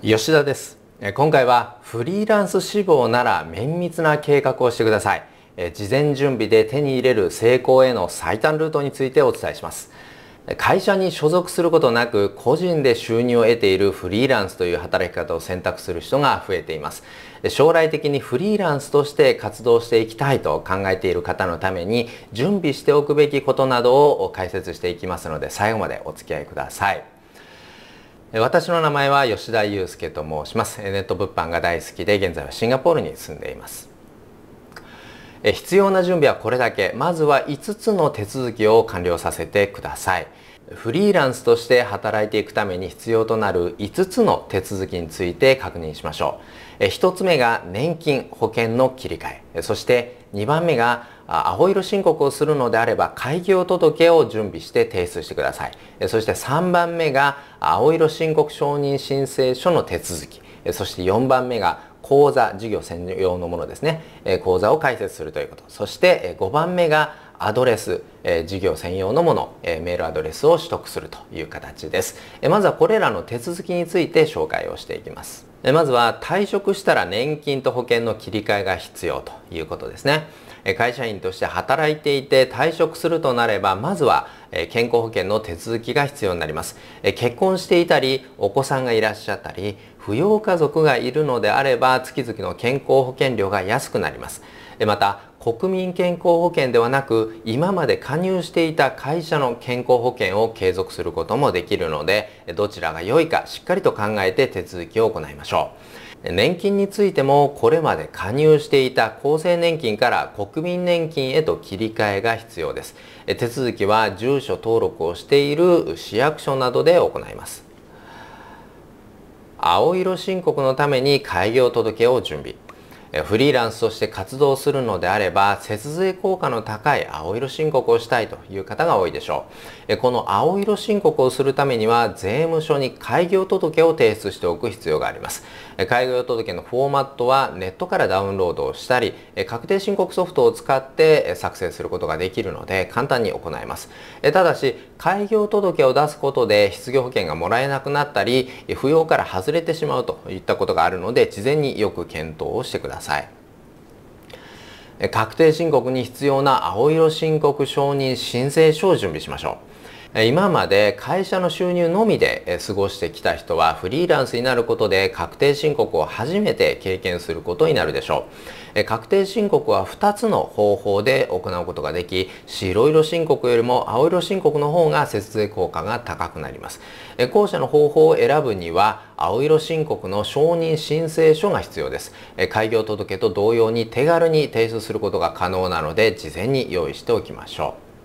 吉田です。今回はフリーランス志望なら綿密な計画をしてください。事前準備で手に入れる成功への最短ルートについてお伝えします。会社に所属することなく個人で収入を得ているフリーランスという働き方を選択する人が増えています。将来的にフリーランスとして活動していきたいと考えている方のために準備しておくべきことなどを解説していきますので、最後までお付き合いください。私の名前は吉田祐介と申します。ネット物販が大好きで現在はシンガポールに住んでいます。必要な準備はこれだけ。まずは5つの手続きを完了させてください。フリーランスとして働いていくために必要となる5つの手続きについて確認しましょう。1つ目が年金保険の切り替え、そして2番目が青色申告をするのであれば開業届を準備して提出してください。そして3番目が青色申告承認申請書の手続き、そして4番目が口座、事業専用のものですね、口座を開設するということ。そして5番目がアドレス、事業専用のもの、メールアドレスを取得するという形です。まずはこれらの手続きについて紹介をしていきます。まずは退職したら年金と保険の切り替えが必要ということですね。会社員として働いていて退職するとなれば、まずは健康保険の手続きが必要になります。結婚していたりお子さんがいらっしゃったり扶養家族がいるのであれば月々の健康保険料が安くなります。また国民健康保険ではなく今まで加入していた会社の健康保険を継続することもできるので、どちらが良いかしっかりと考えて手続きを行いましょう。年金についてもこれまで加入していた厚生年金から国民年金へと切り替えが必要です。手続きは住所登録をしている市役所などで行います。青色申告のために開業届を準備。フリーランスとして活動するのであれば節税効果の高い青色申告をしたいという方が多いでしょう。この青色申告をするためには税務署に開業届を提出しておく必要があります。開業届のフォーマットはネットからダウンロードをしたり確定申告ソフトを使って作成することができるので簡単に行えます。ただし開業届を出すことで失業保険がもらえなくなったり扶養から外れてしまうといったことがあるので事前によく検討をしてください。確定申告に必要な青色申告承認申請書を準備しましょう。今まで会社の収入のみで過ごしてきた人はフリーランスになることで確定申告を初めて経験することになるでしょう。確定申告は2つの方法で行うことができ、白色申告よりも青色申告の方が節税効果が高くなります。後者の方法を選ぶには青色申告の承認申請書が必要です。開業届と同様に手軽に提出することが可能なので事前に用意しておきましょう。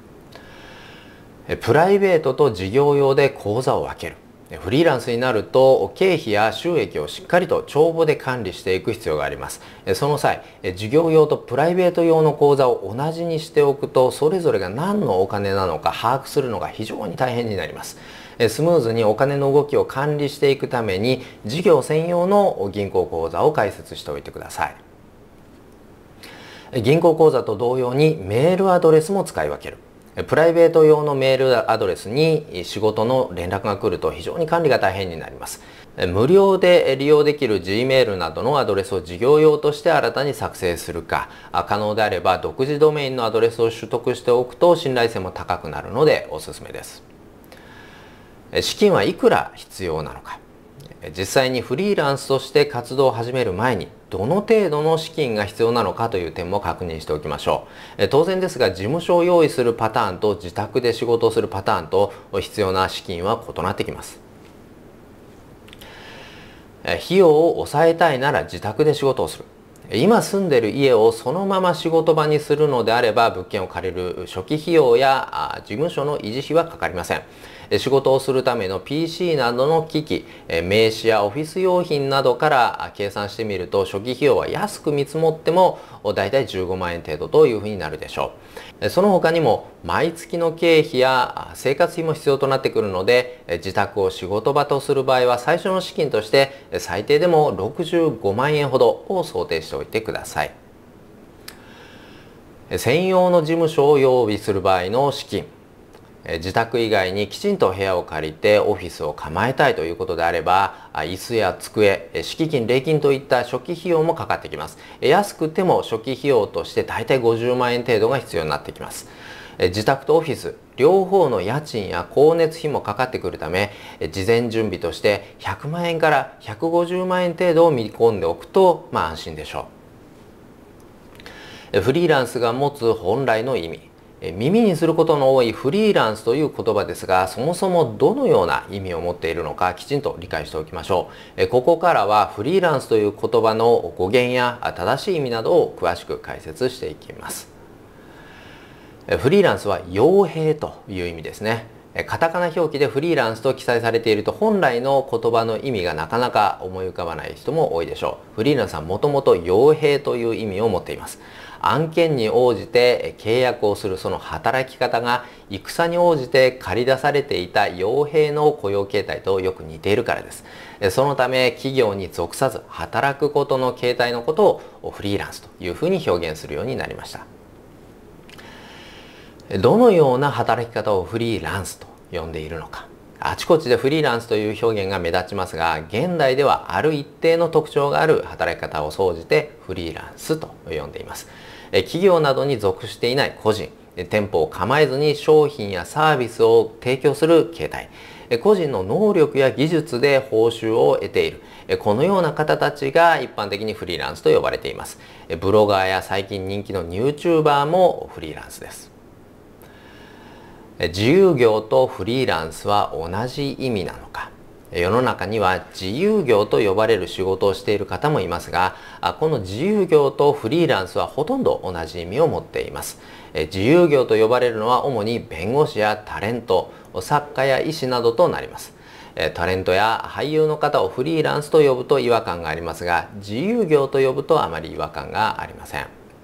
プライベートと事業用で口座を分ける。フリーランスになると経費や収益をしっかりと帳簿で管理していく必要があります。その際事業用とプライベート用の口座を同じにしておくとそれぞれが何のお金なのか把握するのが非常に大変になります。スムーズにお金の動きを管理していくために事業専用の銀行口座を開設しておいてください。銀行口座と同様にメールアドレスも使い分ける。プライベート用のメールアドレスに仕事の連絡が来ると非常に管理が大変になります。無料で利用できる Gmail などのアドレスを事業用として新たに作成するか、可能であれば独自ドメインのアドレスを取得しておくと信頼性も高くなるのでおすすめです。資金はいくら必要なのか。実際にフリーランスとして活動を始める前にどの程度の資金が必要なのかという点も確認しておきましょう。当然ですが事務所を用意するパターンと自宅で仕事をするパターンと必要な資金は異なってきます。費用を抑えたいなら自宅で仕事をする。今住んでいる家をそのまま仕事場にするのであれば物件を借りる初期費用や事務所の維持費はかかりません。仕事をするための PC などの機器、名刺やオフィス用品などから計算してみると初期費用は安く見積もってもだいたい15万円程度というふうになるでしょう。その他にも毎月の経費や生活費も必要となってくるので自宅を仕事場とする場合は最初の資金として最低でも65万円ほどを想定しておいてください。専用の事務所を用意する場合の資金、 自宅以外にきちんと部屋を借りてオフィスを構えたいということであれば、椅子や机、敷金、礼金といった初期費用もかかってきます。安くても初期費用として大体50万円程度が必要になってきます。自宅とオフィス両方の家賃や光熱費もかかってくるため、事前準備として100万円から150万円程度を見込んでおくと安心でしょう。フリーランスが持つ本来の意味、耳にすることの多いフリーランスという言葉ですが、そもそもどのような意味を持っているのかきちんと理解しておきましょう。ここからはフリーランスという言葉の語源や正しい意味などを詳しく解説していきます。フリーランスは傭兵という意味ですね。カタカナ表記でフリーランスと記載されていると本来の言葉の意味がなかなか思い浮かばない人も多いでしょう。フリーランスはもともと傭兵という意味を持っています。案件に応じて契約をするその働き方が戦に応じて駆り出されていた傭兵の雇用形態とよく似ているからです。そのため企業に属さず働くことの形態のことをフリーランスというふうに表現するようになりました。どのような働き方をフリーランスと呼んでいるのか。あちこちでフリーランスという表現が目立ちますが、現代ではある一定の特徴がある働き方を総じてフリーランスと呼んでいます。企業などに属していない個人、店舗を構えずに商品やサービスを提供する形態、個人の能力や技術で報酬を得ている、このような方たちが一般的にフリーランスと呼ばれています。ブロガーや最近人気の YouTuber もフリーランスです。自由業とフリーランスは同じ意味なのか。世の中には自由業と呼ばれる仕事をしている方もいますが、この自由業とフリーランスはほとんど同じ意味を持っています。自由業と呼ばれるのは主に弁護士やタレント、作家や医師などとなります。タレントや俳優の方をフリーランスと呼ぶと違和感がありますが、自由業と呼ぶとあまり違和感がありません。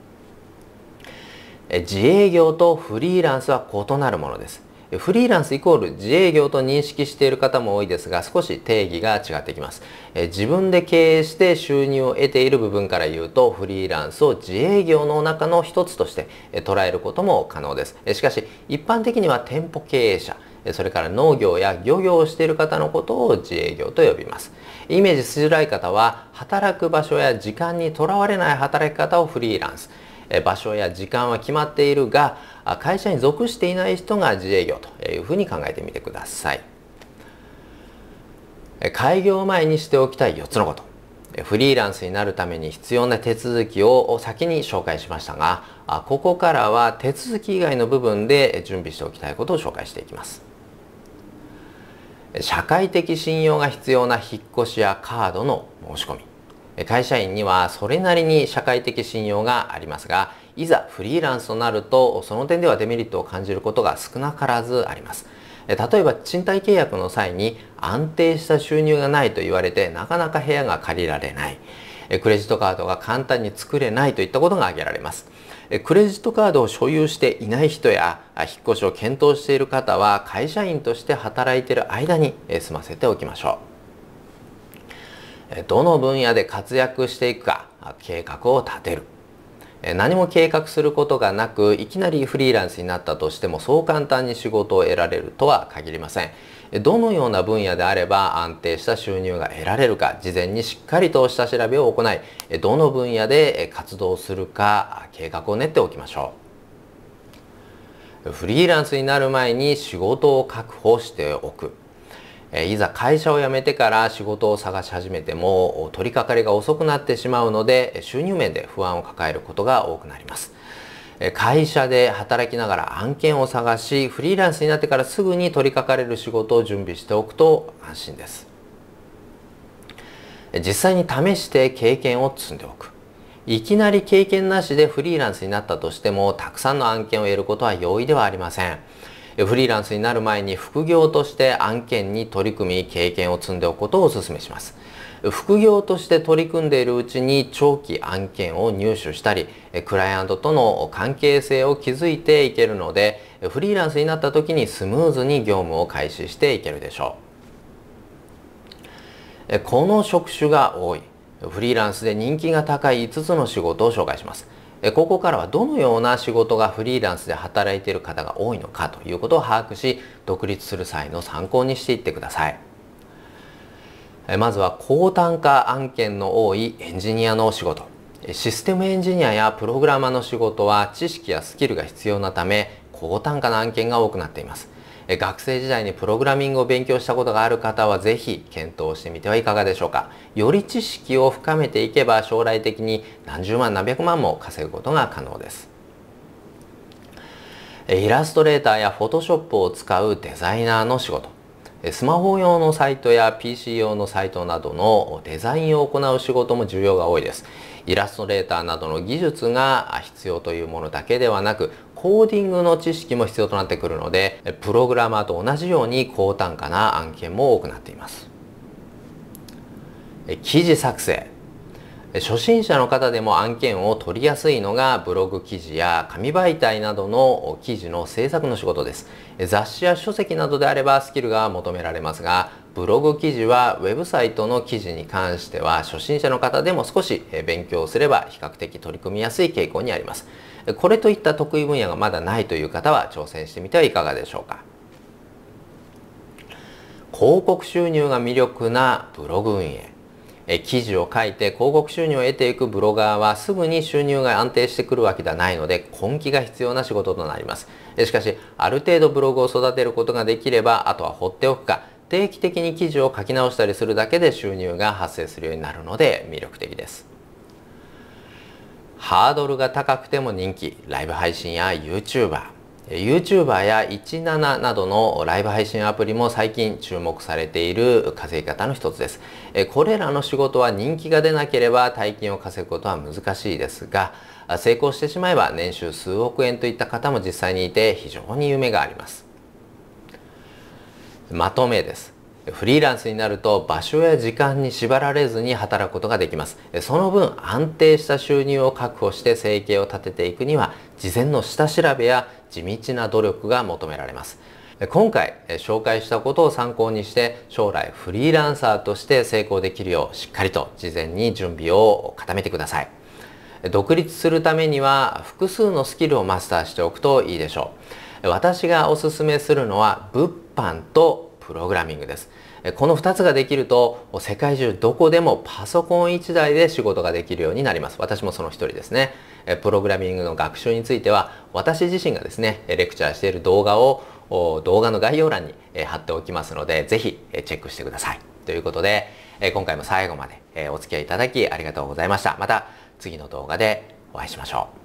自営業とフリーランスは異なるものです。フリーランスイコール自営業と認識している方も多いですが、少し定義が違ってきます。自分で経営して収入を得ている部分から言うと、フリーランスを自営業の中の一つとして捉えることも可能です。しかし一般的には店舗経営者、それから農業や漁業をしている方のことを自営業と呼びます。イメージしづらい方は、働く場所や時間にとらわれない働き方をフリーランス、場所や時間は決まっているが会社に属していない人が自営業というふうに考えてみてください。開業前にしておきたい4つのこと。フリーランスになるために必要な手続きを先に紹介しましたが、ここからは手続き以外の部分で準備しておきたいことを紹介していきます。社会的信用が必要な引っ越しやカードの申し込み。会社員にはそれなりに社会的信用がありますが、いざフリーランスとなるとその点ではデメリットを感じることが少なからずあります。例えば賃貸契約の際に安定した収入がないと言われてなかなか部屋が借りられない、クレジットカードが簡単に作れないといったことが挙げられます。クレジットカードを所有していない人や引っ越しを検討している方は会社員として働いている間に済ませておきましょう。どの分野で活躍していくか計画を立てる。何も計画することがなくいきなりフリーランスになったとしてもそう簡単に仕事を得られるとは限りません。どのような分野であれば安定した収入が得られるか事前にしっかりと下調べを行い、どの分野で活動するか計画を練っておきましょう。フリーランスになる前に仕事を確保しておく。いざ会社を辞めてから仕事を探し始めても取り掛かりが遅くなってしまうので収入面で不安を抱えることが多くなります。会社で働きながら案件を探しフリーランスになってからすぐに取り掛かれる仕事を準備しておくと安心です。実際に試して経験を積んでおく。いきなり経験なしでフリーランスになったとしてもたくさんの案件を得ることは容易ではありません。フリーランスになる前に副業として案件に取り組み経験を積んでおくことをお勧めします。副業として取り組んでいるうちに長期案件を入手したりクライアントとの関係性を築いていけるのでフリーランスになった時にスムーズに業務を開始していけるでしょう。この職種が多いフリーランスで人気が高い5つの仕事を紹介します。 ここからはどのような仕事がフリーランスで働いている方が多いのかということを把握し、独立する際の参考にしていってください。まずは高単価案件の多いエンジニアのお仕事。システムエンジニアやプログラマーの仕事は知識やスキルが必要なため、高単価な案件が多くなっています。学生時代にプログラミングを勉強したことがある方はぜひ検討してみてはいかがでしょうか。より知識を深めていけば将来的に何十万何百万も稼ぐことが可能です。イラストレーターやフォトショップを使うデザイナーの仕事。スマホ用のサイトや PC 用のサイトなどのデザインを行う仕事も需要が多いです。イラストレーターなどの技術が必要というものだけではなく、コーディングの知識も必要となってくるので、プログラマーと同じように高単価な案件も多くなっています。記事作成。初心者の方でも案件を取りやすいのがブログ記事や紙媒体などの記事の制作の仕事です。雑誌や書籍などであればスキルが求められますが、ブログ記事はウェブサイトの記事に関しては初心者の方でも少し勉強すれば比較的取り組みやすい傾向にあります。これといった得意分野がまだないという方は挑戦してみてはいかがでしょうか。広告収入が魅力なブログ運営。記事を書いて広告収入を得ていくブロガーはすぐに収入が安定してくるわけではないので根気が必要な仕事となります。しかしある程度ブログを育てることができればあとは放っておくか定期的に記事を書き直したりするだけで収入が発生するようになるので魅力的です。ハードルが高くても人気、ライブ配信や YouTuber。YouTuber や17などのライブ配信アプリも最近注目されている稼ぎ方の一つです。これらの仕事は人気が出なければ大金を稼ぐことは難しいですが、成功してしまえば年収数億円といった方も実際にいて非常に夢があります。まとめです。フリーランスになると場所や時間に縛られずに働くことができます。その分安定した収入を確保して生計を立てていくには事前の下調べや地道な努力が求められます。今回紹介したことを参考にして将来フリーランサーとして成功できるようしっかりと事前に準備を固めてください。独立するためには複数のスキルをマスターしておくといいでしょう。私がおすすめするのは物販とプログラミングです。この2つができると世界中どこでもパソコン1台で仕事ができるようになります。私もその一人ですね。プログラミングの学習については私自身がですねレクチャーしている動画を動画の概要欄に貼っておきますのでぜひチェックしてください。ということで今回も最後までお付き合いいただきありがとうございました。また次の動画でお会いしましょう。